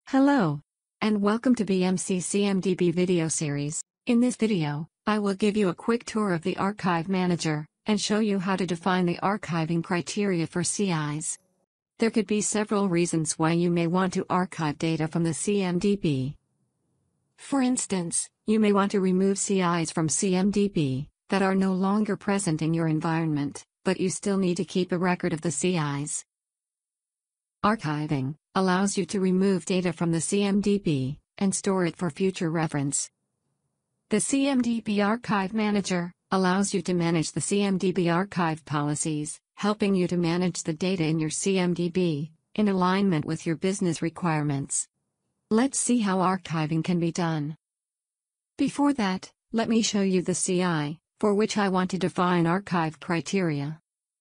Hello, and welcome to BMC CMDB video series. In this video, I will give you a quick tour of the Archive Manager, and show you how to define the archiving criteria for CIs. There could be several reasons why you may want to archive data from the CMDB. For instance, you may want to remove CIs from CMDB that are no longer present in your environment, but you still need to keep a record of the CIs. Archiving allows you to remove data from the CMDB and store it for future reference. The CMDB Archive Manager allows you to manage the CMDB archive policies, helping you to manage the data in your CMDB in alignment with your business requirements. Let's see how archiving can be done. Before that, let me show you the CI for which I want to define archive criteria.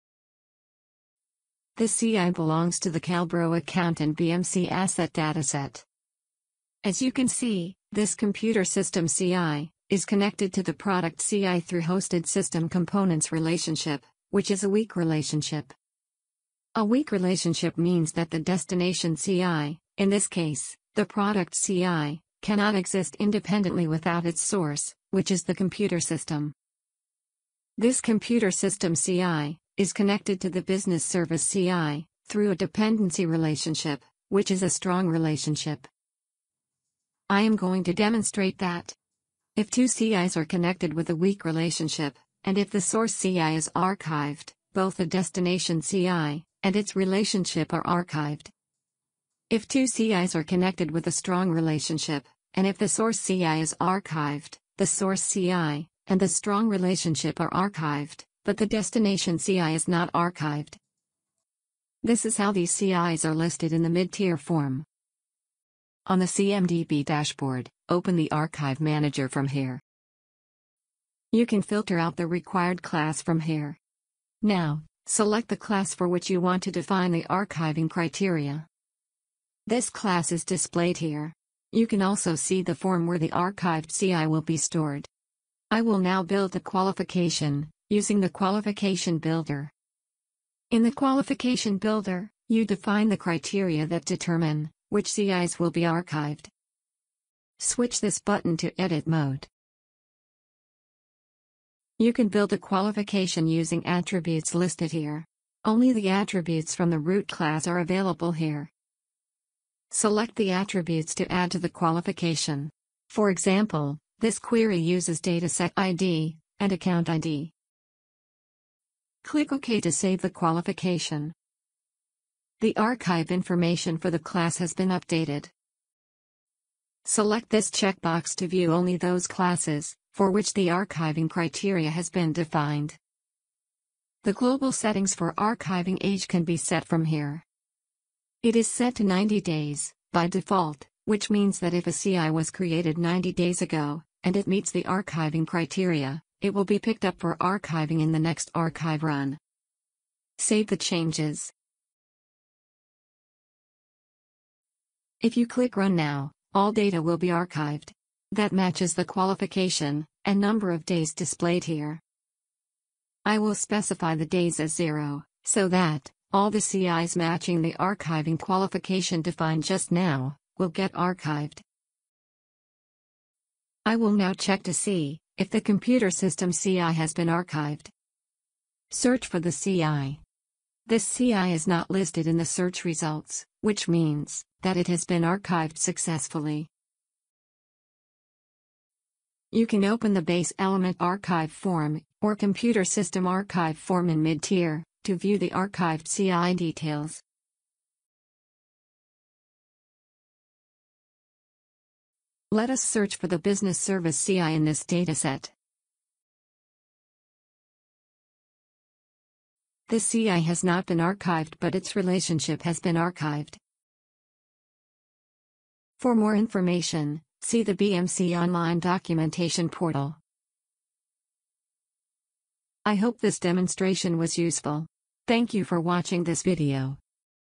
This CI belongs to the Calbro account and BMC asset dataset. As you can see, this computer system CI is connected to the product CI through hosted system components relationship, which is a weak relationship. A weak relationship means that the destination CI, in this case, the product CI, cannot exist independently without its source, which is the computer system. This computer system CI is connected to the business service CI through a dependency relationship, which is a strong relationship. I am going to demonstrate that. If two CIs are connected with a weak relationship, and if the source CI is archived, both the destination CI and its relationship are archived. If two CIs are connected with a strong relationship, and if the source CI is archived, the source CI and the strong relationship are archived, but the destination CI is not archived. This is how these CIs are listed in the mid-tier form. On the CMDB dashboard, open the Archive Manager from here. You can filter out the required class from here. Now, select the class for which you want to define the archiving criteria. This class is displayed here. You can also see the form where the archived CI will be stored. I will now build the qualification using the Qualification Builder. In the Qualification Builder, you define the criteria that determine which CIs will be archived. Switch this button to Edit mode. You can build a qualification using attributes listed here. Only the attributes from the root class are available here. Select the attributes to add to the qualification. For example, this query uses dataset ID and account ID. Click OK to save the qualification. The archive information for the class has been updated. Select this checkbox to view only those classes for which the archiving criteria has been defined. The global settings for archiving age can be set from here. It is set to 90 days by default, which means that if a CI was created 90 days ago and it meets the archiving criteria, it will be picked up for archiving in the next archive run. Save the changes. If you click Run now, all data will be archived. That matches the qualification and number of days displayed here. I will specify the days as 0, so that all the CIs matching the archiving qualification defined just now will get archived. I will now check to see if the computer system CI has been archived. Search for the CI. This CI is not listed in the search results, which means that it has been archived successfully. You can open the Base Element Archive form or Computer System Archive form in mid-tier to view the archived CI details. Let us search for the Business Service CI in this dataset. This CI has not been archived, but its relationship has been archived. For more information, see the BMC Online Documentation Portal. I hope this demonstration was useful. Thank you for watching this video.